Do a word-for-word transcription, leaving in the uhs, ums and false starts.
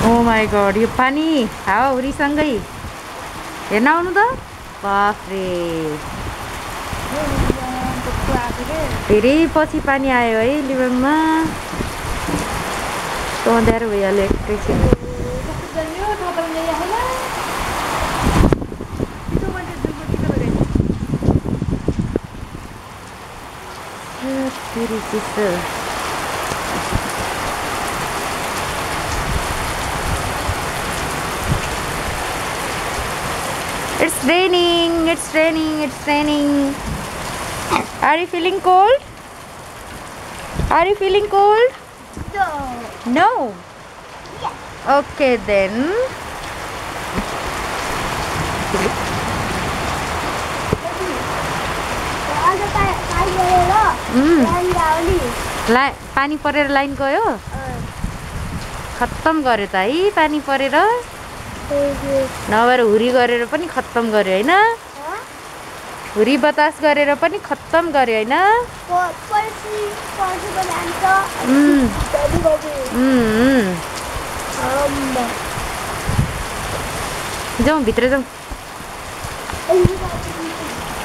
Oh my God, यो पानी हावाहुरीसँगै हेर्न आउनु त। बाफ्रे, धेरै पछि पानी आयो है लिबङमा। तो अँध्यारो भइहाल्यो एकैछिन। फेरि चिसो। It's raining, it's raining, it's raining. Are you feeling cold? Are you feeling cold? No. No? Yes. Okay then. ला पानी परेर लाइन गयो। खत्तम गर्यो त है पानी परेर। नभएर हुरी गरेर पनि खत्तम गर्यो हैन। हुरी बतास गरेर पनि खत्तम गर्यो हैन। जाउँ भित्र जाउँ।